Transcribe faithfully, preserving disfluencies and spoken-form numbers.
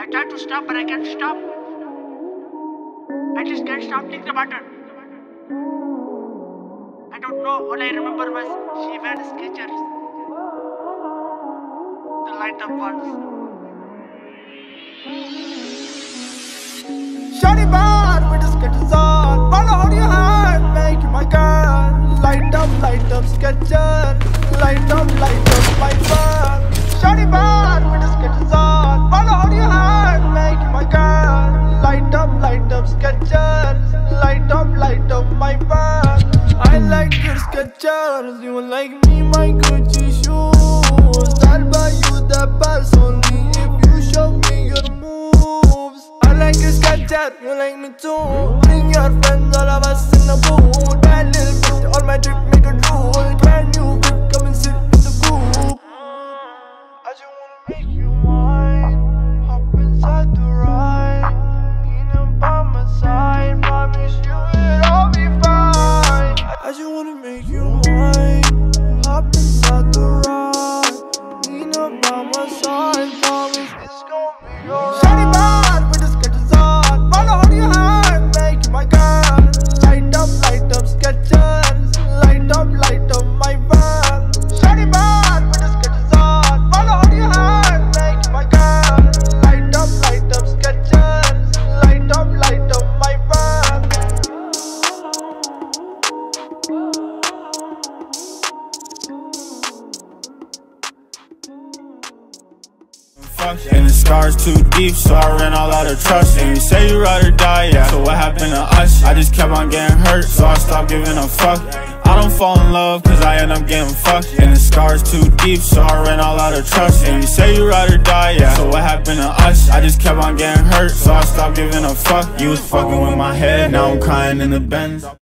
I tried to stop, but I can't stop. I just can't stop thinking about her. I don't know. All I remember was she wear Skechers, the light up ones. Shawty bad with the Skechers on. Follow how your heart, make you my girl. Light up, light up Skechers. Light up, light up my girl. Shawty bad with the Skechers on. Follow how your heart, make you my girl. Light up, light up Skechers. Light up, light up my girl. I like your Skechers. You like me, my Gucci shoes. I'll buy you the best only if you show me your moves. I like your Skechers, you like me too. Bring your friends, all of us in the booth. Bad little bitch, all my drip make a drool. Brand new whip, come and sit in the coupe. I just wanna make you mine. Hop inside the ride. Need by my side. Promise you it'll all be fine. I just wanna make you mine. Hop inside the ride. Need by my side. Promise it's gonna be alright. Shawty bad with the Skechers on. Follow how your heart, make you my girl. Light up, light up Skechers. Light up, light up my van. Shawty bad with the Skechers on. Follow how your heart, make you my girl. Light up, light up Skechers. Light up, light up my van. And the scars too deep, so I ran all out of trust. And you say you ride or die, yeah. So what happened to us? I just kept on getting hurt, so I stopped giving a fuck. I don't fall in love, cause I end up getting fucked. And the scars too deep, so I ran all out of trust. And you say you ride or die, yeah. So what happened to us? I just kept on getting hurt, so I stopped giving a fuck. You was fucking with my head, now I'm crying in the Benz.